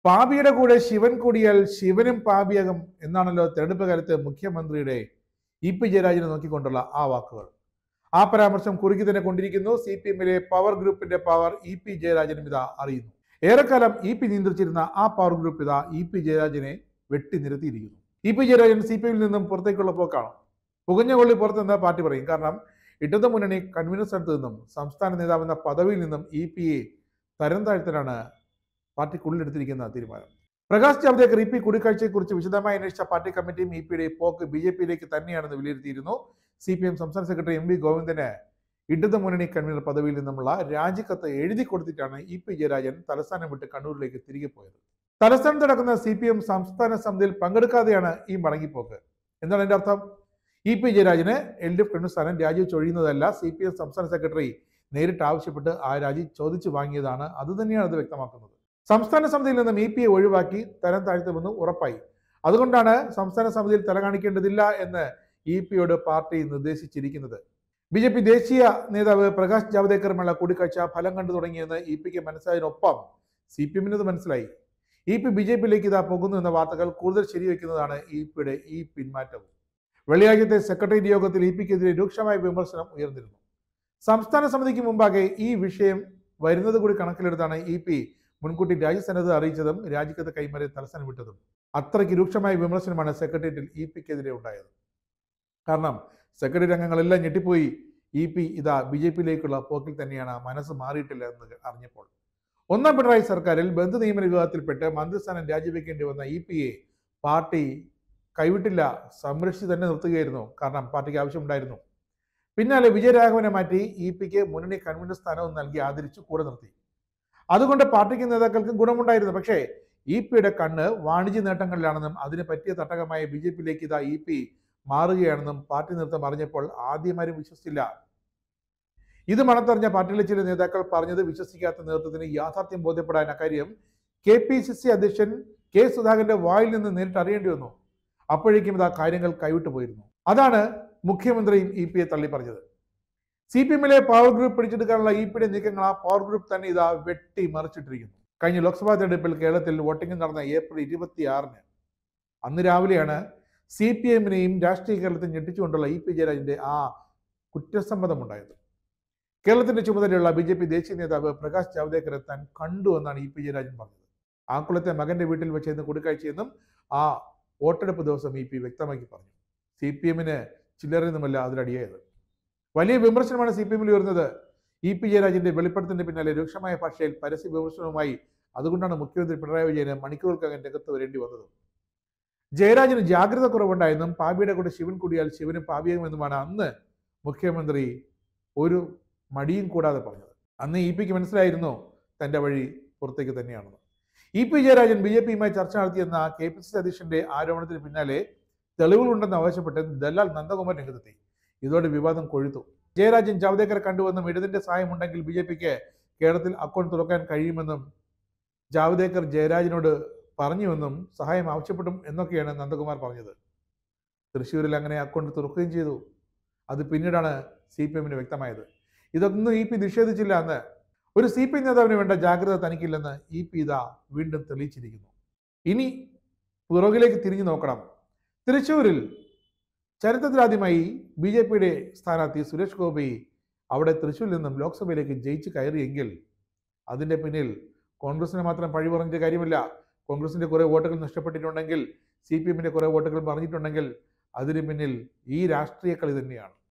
പാപിയുടെ കൂടെ ശിവൻ കൂടിയാൽ ശിവനും പാപിയാകും എന്നാണല്ലോ തെരഞ്ഞെടുപ്പ് കാലത്ത് മുഖ്യമന്ത്രിയുടെ ഇ.പി. ജയരാജനെ നോക്കിക്കൊണ്ടുള്ള ആ വാക്കുകൾ. ആ പരാമർശം കുറുക്കി തന്നെ കൊണ്ടിരിക്കുന്നു. CPM-ലെ പവർ ഗ്രൂപ്പിന്റെ പവർ ഇ.പി. ജയരാജനും ഇതാ അറിയുന്നു. ഏറെക്കാലം ഇ.പി. നിയന്ത്രിച്ചിരുന്ന ആ പവർ ഗ്രൂപ്പ് ഇതാ ഇ.പി. ജയരാജനെ വെട്ടി നിരത്തിയിരിക്കുന്നു. ഇ.പി. ജയരാജൻ CPM-ൽ നിന്നും പുറത്തേക്കുള്ള പോക്കാണ്. പുകഞ്ഞ കൊള്ളി പുറത്തെന്ന് പാർട്ടി പറയും. കാരണം ഇടതു മുന്നണി കൺവീനർ സ്ഥാനത്ത് നിന്നും സംസ്ഥാന നേതാവെന്ന പദവിയിൽ നിന്നും ഇ.പി.യെ തരം താഴ്ത്തലാണ് പാർട്ടിക്കുള്ളിലെടുത്തിരിക്കുന്ന തീരുമാനം. പ്രകാശ് ജാവ്ദേക്കർ ഇ.പി. കൂടിക്കാഴ്ചയെക്കുറിച്ച് വിശദമായി അന്വേഷിച്ച പാർട്ടി കമ്മിറ്റിയും ഇ.പിയുടെ പോക്ക് ബി.ജെ.പിയിലേക്ക് തന്നെയാണെന്ന് വിലയിരുത്തിയിരുന്നു. CPM സംസ്ഥാന സെക്രട്ടറി M.V. ഗോവിന്ദന് ഇടതു മുന്നണി കൺവീനർ പദവിയിൽ നിന്നുമുള്ള രാജിക്കത്ത് എഴുതി കൊടുത്തിട്ടാണ് ഇ.പി. ജയരാജൻ തലസ്ഥാനം വിട്ട് കണ്ണൂരിലേക്ക് തിരികെ പോയത്. തലസ്ഥാനത്ത് നടക്കുന്ന CPM സംസ്ഥാന സമിതിയിൽ പങ്കെടുക്കാതെയാണ് ഈ മടങ്ങിപ്പോക്ക്. എന്താണ് എന്റെ അർത്ഥം? ഇ.പി. ജയരാജന് LDF കൺവീനർ സ്ഥാനം രാജിവെച്ചൊഴിയുന്നതല്ല. CPM സംസ്ഥാന സെക്രട്ടറി നേരിട്ട് ആവശ്യപ്പെട്ട് ആ രാജി ചോദിച്ചു വാങ്ങിയതാണ്. അതുതന്നെയാണ് അത് വ്യക്തമാക്കുന്നത്. സംസ്ഥാന സമിതിയിൽ നിന്നും ഇ.പിയെ ഒഴിവാക്കി തരം താഴ്ത്തുമെന്ന് ഉറപ്പായി. അതുകൊണ്ടാണ് സംസ്ഥാന സമിതിയിൽ തല കാണിക്കേണ്ടതില്ല എന്ന് ഇ.പിയോട് പാർട്ടി നിർദ്ദേശിച്ചിരിക്കുന്നത്. ബി.ജെ.പി. ദേശീയ നേതാവ് പ്രകാശ് ജാവ്ദേക്കറുമുള്ള കൂടിക്കാഴ്ച ഫലം കണ്ടു തുടങ്ങിയെന്ന് ഇ.പിക്ക് മനസ്സിലായതിനൊപ്പം CPM-നും മനസ്സിലായി. ഇ.പി. ബി.ജെ.പിയിലേക്ക് ഇതാ പോകുന്നു എന്ന വാർത്തകൾ കൂടുതൽ ശരിവെക്കുന്നതാണ് ഇ.പിയുടെ ഈ പിന്മാറ്റവും. വെള്ളിയാഴ്ചത്തെ സെക്രട്ടേറിയറ്റ് യോഗത്തിൽ ഇ.പിക്കെതിരെ രൂക്ഷമായ വിമർശനം ഉയർന്നിരുന്നു. സംസ്ഥാന സമിതിക്ക് മുമ്പാകെ ഈ വിഷയം വരുന്നത് കൂടി കണക്കിലെടുത്താണ് ഇ.പി മുൻകൂട്ടി രാജ്യസന്നദ്ധ അറിയിച്ചതും രാജിക്കത്ത് കൈമാറി തലസ്ഥാനം വിട്ടതും. അത്രയ്ക്ക് രൂക്ഷമായ വിമർശനമാണ് സെക്രട്ടേറിയറ്റിൽ ഇ.പിക്കെതിരെ ഉണ്ടായത്. കാരണം സെക്രട്ടേറിയറ്റ് അംഗങ്ങളെല്ലാം ഞെട്ടിപ്പോയി. ഇ.പി ഇതാ ബി.ജെ.പിയിലേക്കുള്ള പോക്കിൽ തന്നെയാണ്, മനസ്സ് മാറിയിട്ടില്ല എന്ന് അറിഞ്ഞപ്പോൾ. ഒന്നാം പിണറായി സർക്കാരിൽ ബന്ധു നിയമന വിവാദത്തിൽപ്പെട്ട് മന്ത്രിസ്ഥാനം രാജിവെക്കേണ്ടി വന്ന ഇ.പിയെ പാർട്ടി കൈവിട്ടില്ല, സംരക്ഷിച്ച് തന്നെ നിർത്തുകയായിരുന്നു. കാരണം പാർട്ടിക്ക് ആവശ്യമുണ്ടായിരുന്നു. പിന്നാലെ വിജയരാഘവനെ മാറ്റി ഇ.പിക്ക് മുന്നണി കൺവീനർ സ്ഥാനവും നൽകി ആദരിച്ചു കൂടെ നിർത്തി. അതുകൊണ്ട് പാർട്ടിക്ക് നേതാക്കൾക്കും ഗുണമുണ്ടായിരുന്നു. പക്ഷേ ഇ.പിയുടെ കണ്ണ് വാണിജ്യ നേട്ടങ്ങളിലാണെന്നും അതിന് പറ്റിയ തട്ടകമായ ബി.ജെ.പിയിലേക്ക് ഇതാ ഇ.പി മാറുകയാണെന്നും പാർട്ടി നേതൃത്വം അറിഞ്ഞപ്പോൾ ആദ്യമാരും വിശ്വസിച്ചില്ല. ഇത് മണത്തറിഞ്ഞ പാർട്ടിയിലെ ചില നേതാക്കൾ പറഞ്ഞത് വിശ്വസിക്കാത്ത നേതൃത്വത്തിന് യാഥാർത്ഥ്യം ബോധ്യപ്പെടാൻ അക്കാര്യം KPCC അധ്യക്ഷൻ K. സുധാകരന്റെ വായിൽ നിന്ന് നേരിട്ട് അറിയേണ്ടി വന്നു. അപ്പോഴേക്കും ഇതാ കാര്യങ്ങൾ കൈവിട്ടു പോയിരുന്നു. അതാണ് മുഖ്യമന്ത്രിയും ഇ.പിയെ തള്ളി പറഞ്ഞത്. CPM-ലെ പവർ ഗ്രൂപ്പ് പിടിച്ചെടുക്കാനുള്ള ഇ.പിയുടെ നീക്കങ്ങൾ ആ പവർ ഗ്രൂപ്പ് തന്നെ ഇതാ വെട്ടി മറിച്ചിട്ടിരിക്കുന്നു. കഴിഞ്ഞ ലോക്സഭാ തെരഞ്ഞെടുപ്പിൽ കേരളത്തിൽ വോട്ടിംഗ് നടന്ന ഏപ്രിൽ 26-ന് അന്ന് രാവിലെയാണ് CPM-നെയും രാഷ്ട്രീയ കേരളത്തെ ഞെട്ടിച്ചുകൊണ്ടുള്ള ഇ.പി. ജയരാജന്റെ ആ കുറ്റസമ്മതം ഉണ്ടായത്. കേരളത്തിന്റെ ചുമതലയുള്ള ബി.ജെ.പി. ദേശീയ നേതാവ് പ്രകാശ് ജാവ്ദേക്കറെ താൻ കണ്ടു എന്നാണ് ഇ.പി. ജയരാജൻ പറഞ്ഞത്. ആക്കുളത്തെ മകന്റെ വീട്ടിൽ വെച്ചിരുന്ന് കൂടിക്കാഴ്ചയെന്നും ആ വോട്ടെടുപ്പ് ദിവസം ഇ.പി വ്യക്തമാക്കി പറഞ്ഞു. CPM-ന് ചില്ലറയൊന്നുമല്ല അതിലടിയായത്. വലിയ വിമർശനമാണ് CPM-ൽ ഉയർന്നത്. ഇ.പി. ജയരാജന്റെ വെളിപ്പെടുത്തലിന് പിന്നാലെ രൂക്ഷമായ ഭാഷയിൽ പരസ്യ വിമർശനവുമായി. അതുകൊണ്ടാണ് മുഖ്യമന്ത്രി പിണറായി വിജയന് മണിക്കൂറുകൾക്കകം രംഗത്ത് വരേണ്ടി വന്നത്. ജയരാജന് ജാഗ്രത കുറവുണ്ടായെന്നും പാപിയുടെ കൂടെ ശിവൻ കൂടിയാൽ ശിവനും പാപിയാകുമെന്നുമാണ് അന്ന് മുഖ്യമന്ത്രി ഒരു മടിയും കൂടാതെ പറഞ്ഞത്. അന്ന് ഇ.പിക്ക് മനസ്സിലായിരുന്നു തന്റെ വഴി പുറത്തേക്ക് തന്നെയാണെന്ന്. ഇ.പി. ജയരാജൻ ബി.ജെ.പിയുമായി ചർച്ച നടത്തിയെന്ന KPCC അധ്യക്ഷന്റെ ആരോപണത്തിന് പിന്നാലെ തെളിവുകളുണ്ടെന്ന് ആവശ്യപ്പെട്ട് ദല്ലാൽ നന്ദകുമാർ രംഗത്തെത്തി. ഇതോടെ വിവാദം കൊഴുത്തു. ജയരാജൻ ജാവ്ദേക്കറെ കണ്ടുവെന്നും ഇടതിന്റെ സഹായമുണ്ടെങ്കിൽ ബി.ജെ.പിക്ക് കേരളത്തിൽ അക്കൗണ്ട് തുറക്കാൻ കഴിയുമെന്നും ജാവ്ദേക്കർ ജയരാജനോട് പറഞ്ഞുവെന്നും സഹായം ആവശ്യപ്പെടും എന്നൊക്കെയാണ് നന്ദകുമാർ പറഞ്ഞത്. തൃശ്ശൂരിൽ അങ്ങനെ അക്കൗണ്ട് തുറക്കുകയും ചെയ്തു. അത് പിന്നീടാണ് CPM-ന് വ്യക്തമായത്. ഇതൊന്നും ഇ.പി നിഷേധിച്ചില്ല എന്ന്. ഒരു CPM നേതാവിന് വേണ്ട ജാഗ്രത തനിക്കില്ലെന്ന് ഇ.പി ഇതാ വീണ്ടും തെളിയിച്ചിരിക്കുന്നു. ഇനി പുറകിലേക്ക് തിരിഞ്ഞു നോക്കണം. തൃശ്ശൂരിൽ ചരിത്രത്തിലാദ്യമായി ബി.ജെ.പിയുടെ സ്ഥാനാർത്ഥി സുരേഷ് ഗോപി അവിടെ തൃശ്ശൂരിൽ നിന്നും ലോക്സഭയിലേക്ക് ജയിച്ച് കയറിയെങ്കിൽ അതിൻ്റെ പിന്നിൽ കോൺഗ്രസിനെ മാത്രം പഴി പറഞ്ഞ കാര്യമില്ല. കോൺഗ്രസിന്റെ കുറെ വോട്ടുകൾ നഷ്ടപ്പെട്ടിട്ടുണ്ടെങ്കിൽ, CPM-ന്റെ കുറെ വോട്ടുകൾ പറഞ്ഞിട്ടുണ്ടെങ്കിൽ അതിന് പിന്നിൽ ഈ രാഷ്ട്രീയ കളി തന്നെയാണ്.